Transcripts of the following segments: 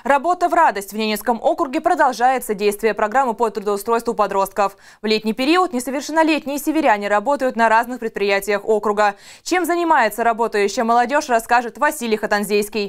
Работа в радость. В Ненецком округе продолжается действие программы по трудоустройству подростков. В летний период несовершеннолетние северяне работают на разных предприятиях округа. Чем занимается работающая молодежь, расскажет Василий Хатанзейский.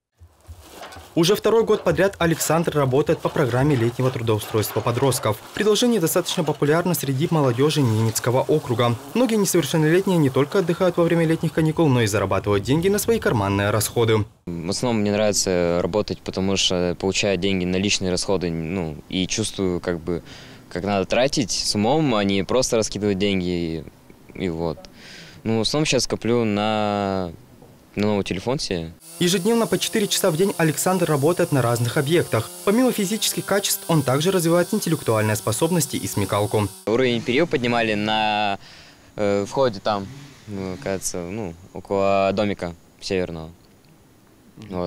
Уже второй год подряд Александр работает по программе летнего трудоустройства подростков. Предложение достаточно популярно среди молодежи Ненецкого округа. Многие несовершеннолетние не только отдыхают во время летних каникул, но и зарабатывают деньги на свои карманные расходы. В основном мне нравится работать, потому что получаю деньги на личные расходы, и чувствую, как надо тратить с умом, а не просто раскидывать деньги. И вот. В основном сейчас коплю на новый телефон себе. Ежедневно по 4 часа в день Александр работает на разных объектах. Помимо физических качеств, он также развивает интеллектуальные способности и смекалку. Уровень период поднимали на входе там, кажется, около домика северного. Вот.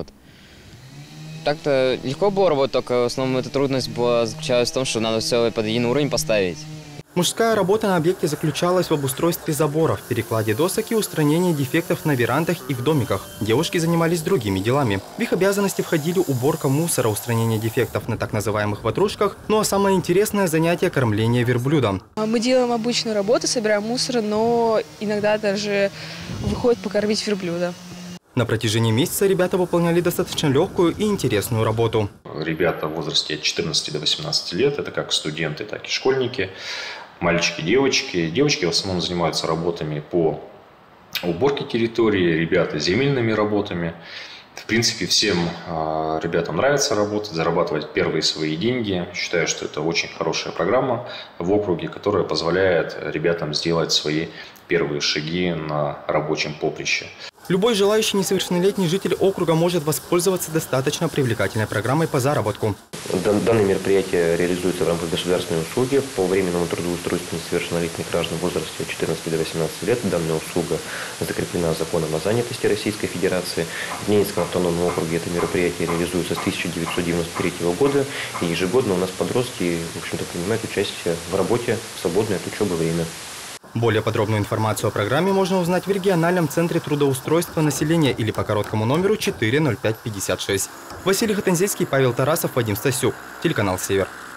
Так-то легко было работать, только в основном эта трудность заключалась в том, что надо все под один уровень поставить. Мужская работа на объекте заключалась в обустройстве заборов, перекладе досок и устранении дефектов на верандах и в домиках. Девушки занимались другими делами. В их обязанности входили уборка мусора, устранение дефектов на так называемых ватрушках, а самое интересное занятие – кормление верблюда. Мы делаем обычную работу, собираем мусор, но иногда даже выходит покормить верблюда. На протяжении месяца ребята выполняли достаточно легкую и интересную работу. Ребята в возрасте от 14 до 18 лет, это как студенты, так и школьники, мальчики, девочки. Девочки в основном занимаются работами по уборке территории, ребята земельными работами. В принципе, всем ребятам нравится работать, зарабатывать первые свои деньги. Считаю, что это очень хорошая программа в округе, которая позволяет ребятам сделать свои первые шаги на рабочем поприще. Любой желающий несовершеннолетний житель округа может воспользоваться достаточно привлекательной программой по заработку. Данное мероприятие реализуется в рамках государственной услуги по временному трудоустройству несовершеннолетних граждан в возрасте от 14 до 18 лет. Данная услуга закреплена законом о занятости Российской Федерации. В Ненецком автономном округе это мероприятие реализуется с 1993 года. И ежегодно у нас подростки, в общем-то, принимают участие в работе в свободное от учебы время. Более подробную информацию о программе можно узнать в региональном центре трудоустройства населения или по короткому номеру 40556. Василий Хатанзейский, Павел Тарасов, Вадим Стасюк. Телеканал «Север».